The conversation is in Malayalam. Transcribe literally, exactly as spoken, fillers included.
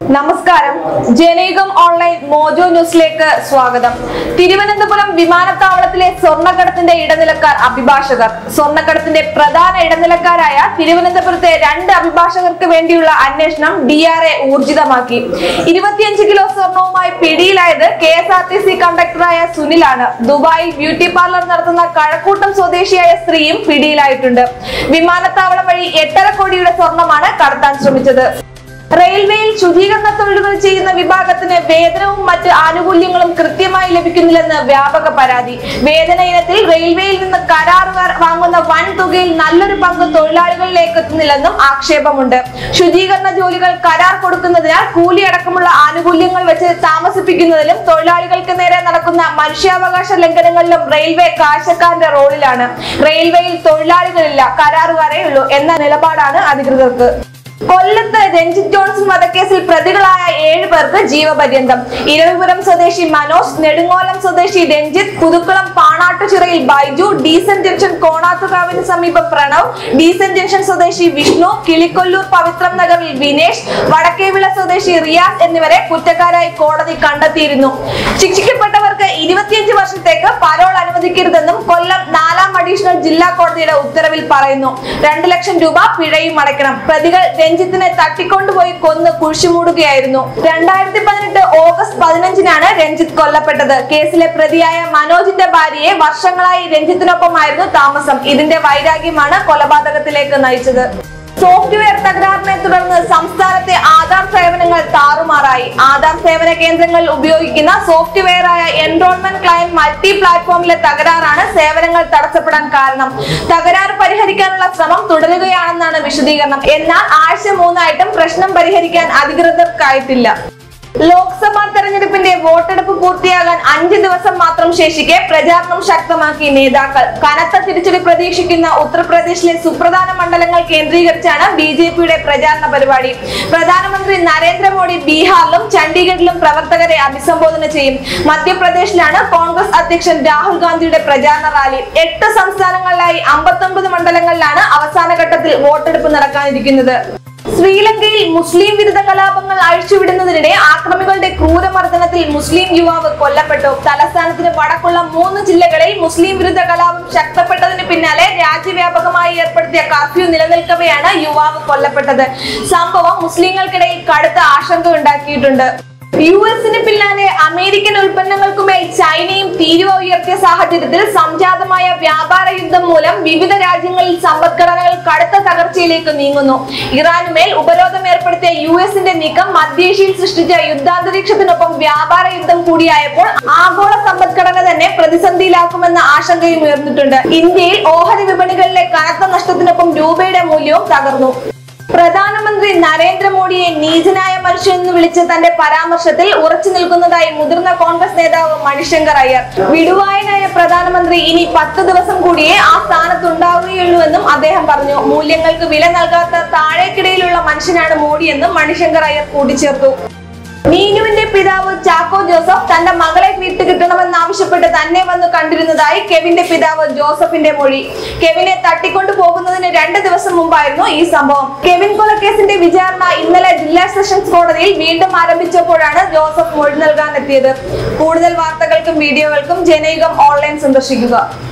നമസ്കാരം. ജനയുഗം ഓൺലൈൻ മോജോ ന്യൂസിലേക്ക് സ്വാഗതം. തിരുവനന്തപുരം വിമാനത്താവളത്തിലെ സ്വർണ്ണക്കടത്തിന്റെ ഇടനിലക്കാർ അഭിഭാഷകർ. സ്വർണ്ണക്കടത്തിന്റെ പ്രധാന ഇടനിലക്കാരായ തിരുവനന്തപുരത്തെ രണ്ട് അഭിഭാഷകർക്ക് വേണ്ടിയുള്ള അന്വേഷണം ഡി ആർ എ ഊർജിതമാക്കി. ഇരുപത്തിയഞ്ച് കിലോ സ്വർണവുമായി പിടിയിലായത് K S R T C കണ്ടക്ടറായ സുനിലാണ്. ദുബായിൽ ബ്യൂട്ടി പാർലർ നടത്തുന്ന കഴക്കൂട്ടം സ്വദേശിയായ സ്ത്രീയും പിടിയിലായിട്ടുണ്ട്. വിമാനത്താവളം വഴി എട്ടര കോടിയുടെ സ്വർണമാണ് കടത്താൻ ശ്രമിച്ചത്. റെയിൽവേയിൽ ശുചീകരണ തൊഴിലുകൾ ചെയ്യുന്ന വിഭാഗത്തിന് വേതനവും മറ്റ് ആനുകൂല്യങ്ങളും കൃത്യമായി ലഭിക്കുന്നില്ലെന്ന് വ്യാപക പരാതി. വേതന ഇനത്തിൽ റെയിൽവേയിൽ നിന്ന് കരാറുകാർ വാങ്ങുന്ന വൻ തുകയിൽ നല്ലൊരു പങ്ക് തൊഴിലാളികളിലേക്ക് എത്തുന്നില്ലെന്നും ആക്ഷേപമുണ്ട്. ശുചീകരണ ജോലികൾ കരാർ കൊടുക്കുന്നതിനാൽ കൂലി അടക്കമുള്ള ആനുകൂല്യങ്ങൾ വെച്ച് താമസിപ്പിക്കുന്നതിലും തൊഴിലാളികൾക്ക് നേരെ നടക്കുന്ന മനുഷ്യാവകാശ ലംഘനങ്ങളിലും റെയിൽവേ കാഴ്ചക്കാരന്റെ റോളിലാണ്. റെയിൽവേയിൽ തൊഴിലാളികളില്ല, കരാറുകാരേ ഉള്ളൂ എന്ന നിലപാടാണ് അധികൃതർക്ക്. കൊല്ലത്ത് രഞ്ജിത്ത് ജോൺസൺ വധക്കേസിൽ പ്രതികളായ ഏഴ് പേർക്ക് ജീവപര്യന്തം. ഇരവിപുരം സ്വദേശി മനോജ്, നെടുങ്ങോലം സ്വദേശി രഞ്ജിത്ത്, പുതുക്കുളം പാണാട്ടുചിറയിൽ ബൈജു, ഡീസൻ ജംഗ്ഷൻ കോണാത്തുകാവിന് സമീപം പ്രണവ്, ഡീസൻ ജംഗ്ഷൻ സ്വദേശി വിഷ്ണു, കിളിക്കൊല്ലൂർ പവിത്രം നഗറിൽ വിനേഷ്, വടക്കേവിള സ്വദേശി റിയാസ് എന്നിവരെ കുറ്റക്കാരായി കോടതി കണ്ടെത്തിയിരുന്നു. ശിക്ഷിക്കപ്പെട്ടവർക്ക് ഇരുപത്തിയഞ്ച് വർഷത്തേക്ക് പരോൾ അനുവദിക്കരുതെന്നും കൊല്ലം നാലാം അഡീഷണൽ ജില്ലാ കോടതിയുടെ ഉത്തരവിൽ പറയുന്നു. രണ്ട് ലക്ഷം രൂപ പിഴയും അടയ്ക്കണം. പ്രതികൾ രഞ്ജിത്തിനെ തട്ടിക്കൊണ്ടുപോയി കൊന്ന് കുഴിച്ചുമൂടുകയായിരുന്നു. രണ്ടായിരത്തി പതിനെട്ട് ഓഗസ്റ്റ് പതിനഞ്ചിനാണ് രഞ്ജിത്ത് കൊല്ലപ്പെട്ടത്. കേസിലെ പ്രതിയായ മനോജിന്റെ ഭാര്യയെ വർഷങ്ങളായി രഞ്ജിത്തിനൊപ്പമായിരുന്നു താമസം. ഇതിന്റെ വൈരാഗ്യമാണ് കൊലപാതകത്തിലേക്ക് നയിച്ചത്. സോഫ്റ്റ്വെയർ തകരാറിനെ തുടർന്ന് സംസ്ഥാനത്തെ ആധാർ സേവനങ്ങൾ താറുമാറായി. ആധാർ സേവന കേന്ദ്രങ്ങളിൽ ഉപയോഗിക്കുന്ന സോഫ്റ്റ്വെയറായ എൻറോൾമെന്റ് ക്ലയന്റ് മൾട്ടി പ്ലാറ്റ്ഫോമിലെ തകരാറാണ് സേവനങ്ങൾ തടസ്സപ്പെടാൻ കാരണം. തകരാറ് പരിഹരിക്കാനുള്ള ശ്രമം തുടരുകയാണെന്നാണ് വിശദീകരണം. എന്നാൽ ആഴ്ച മൂന്നായിട്ടും പ്രശ്നം പരിഹരിക്കാൻ അധികൃതർക്കായിട്ടില്ല. ലോക്സഭാ തെരഞ്ഞെടുപ്പിന്റെ വോട്ടെടുപ്പ് പൂർത്തിയാകാൻ അഞ്ച് ദിവസം മാത്രം ശേഷിക്കെ പ്രചാരണം ശക്തമാക്കി നേതാക്കൾ. കനത്ത തിരിച്ചടി പ്രതീക്ഷിക്കുന്ന ഉത്തർപ്രദേശിലെ സുപ്രധാന മണ്ഡലങ്ങൾ കേന്ദ്രീകരിച്ചാണ് ബി ജെ പിയുടെ പ്രചാരണ പരിപാടി. പ്രധാനമന്ത്രി നരേന്ദ്രമോദി ബീഹാറിലും ചണ്ഡീഗഡിലും പ്രവർത്തകരെ അഭിസംബോധന ചെയ്യും. മധ്യപ്രദേശിലാണ് കോൺഗ്രസ് അധ്യക്ഷൻ രാഹുൽ ഗാന്ധിയുടെ പ്രചാരണ റാലി. എട്ട് സംസ്ഥാനങ്ങളിലായി അമ്പത്തൊമ്പത് മണ്ഡലങ്ങളിലാണ് അവസാന ഘട്ടത്തിൽ വോട്ടെടുപ്പ് നടക്കാനിരിക്കുന്നത്. ശ്രീലങ്കയിൽ മുസ്ലിം വിരുദ്ധ കലാപങ്ങൾ അഴിച്ചുവിടുന്നതിനിടെ ആക്രമികളുടെ ക്രൂരമർദ്ദനത്തിൽ മുസ്ലിം യുവാവ് കൊല്ലപ്പെട്ടു. തലസ്ഥാനത്തിന് വടക്കുള്ള മൂന്ന് ജില്ലകളിൽ മുസ്ലിം വിരുദ്ധ കലാപം ശക്തപ്പെട്ടതിന് പിന്നാലെ രാജ്യവ്യാപകമായി ഏർപ്പെടുത്തിയ കർഫ്യൂ നിലനിൽക്കവെയാണ് യുവാവ് കൊല്ലപ്പെട്ടത്. സംഭവം മുസ്ലിങ്ങൾക്കിടയിൽ കടുത്ത ആശങ്ക ഉണ്ടാക്കിയിട്ടുണ്ട്. യു എസിന് പിന്നാലെ അമേരിക്കൻ ഉൽപ്പന്നങ്ങൾക്കുമേൽ ചൈനയും തീരുവ ഉയർത്തിയ സാഹചര്യത്തിൽ സംജാതമായ വ്യാപാര യുദ്ധം മൂലം വിവിധ രാജ്യങ്ങളിൽ സമ്പദ്ഘടനകൾ കടുത്ത തകർച്ചയിലേക്ക് നീങ്ങുന്നു. ഇറാനുമേൽ ഉപരോധം ഏർപ്പെടുത്തിയ യു എസിന്റെ നീക്കം മധ്യേഷ്യയിൽ സൃഷ്ടിച്ച യുദ്ധാന്തരീക്ഷത്തിനൊപ്പം വ്യാപാര യുദ്ധം കൂടിയായപ്പോൾ ആഗോള സമ്പദ്ഘടന തന്നെ പ്രതിസന്ധിയിലാക്കുമെന്ന ആശങ്കയും ഉയർന്നിട്ടുണ്ട്. ഇന്ത്യയിൽ ഓഹരി വിപണികളിലെ കനത്ത നഷ്ടത്തിനൊപ്പം രൂപയുടെ മൂല്യവും തകർന്നു. പ്രധാനമന്ത്രി നരേന്ദ്രമോദിയെ നീചനായ മനുഷ്യൻ എന്ന് വിളിച്ച് തന്റെ പരാമർശത്തിൽ ഉറച്ചു നിൽക്കുന്നതായി മുതിർന്ന കോൺഗ്രസ് നേതാവ് മണിശങ്കർ അയ്യർ. വിടുവായനായ പ്രധാനമന്ത്രി ഇനി പത്ത് ദിവസം കൂടിയേ ആ സ്ഥാനത്തുണ്ടാവുകയുള്ളൂവെന്നും അദ്ദേഹം പറഞ്ഞു. മൂല്യങ്ങൾക്ക് വില നൽകാത്ത താഴേക്കിടയിലുള്ള മനുഷ്യനാണ് മോഡിയെന്നും മണിശങ്കർ അയ്യർ കൂട്ടിച്ചേർത്തു. നീനുവിന്റെ പിതാവ് ചാക്കോ ജോസഫ് തന്റെ മകളെ വിട്ടുകിട്ടണമെന്നാവശ്യപ്പെട്ട് തന്നെ വന്ന് കണ്ടിരുന്നതായി കെവിന്റെ പിതാവ് ജോസഫിന്റെ മൊഴി. കെവിനെ തട്ടിക്കൊണ്ടു പോകുന്നതിന് രണ്ട് ദിവസം മുമ്പായിരുന്നു ഈ സംഭവം. കെവിൻ കൊലക്കേസിന്റെ വിചാരണ ഇന്നലെ ജില്ലാ സെഷൻസ് കോടതിയിൽ വീണ്ടും ആരംഭിച്ചപ്പോഴാണ് ജോസഫ് മൊഴി നൽകാനെത്തിയത്. കൂടുതൽ വാർത്തകൾക്കും വീഡിയോകൾക്കും ജനയുഗം ഓൺലൈൻ സന്ദർശിക്കുക.